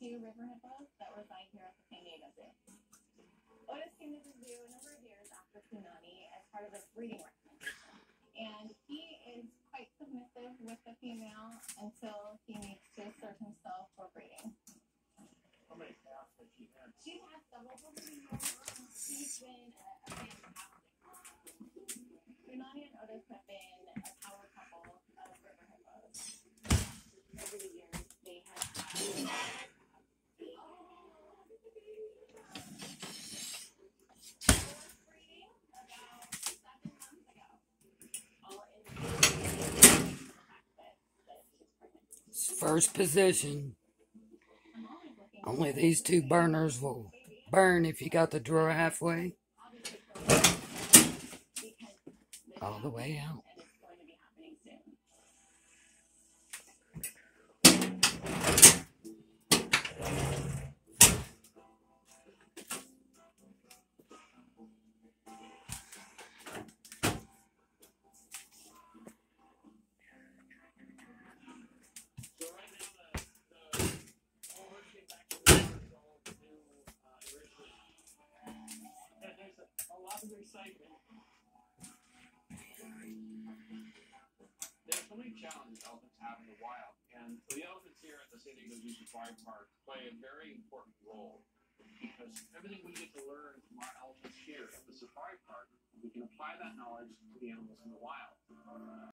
two river hippos that reside here at the San Diego Zoo. Otis came to the zoo a number of years after Punani as part of a breeding recommendation. And he is quite submissive with the female until he needs to assert himself for breeding. How many calves has she had? She's had several over the years. She's been a fantastic mom. Punani and Otis have been a power couple of river hippos. Over the years, they have had breeding about 7 months ago. All indicating the fact that she's pregnant. First position. I'm always looking Only these two burners will burn if you got the drawer halfway all the way out. and it's going to be happening soon. So right now the whole horse came back to the river, so all the new enrichment. And there's a lot of excitement. There's so many challenges elephants have in the wild, and the elephants here at the San Diego Zoo Safari Park play a very important role because everything we get to learn from our elephants here at the safari park, we can apply that knowledge to the animals in the wild.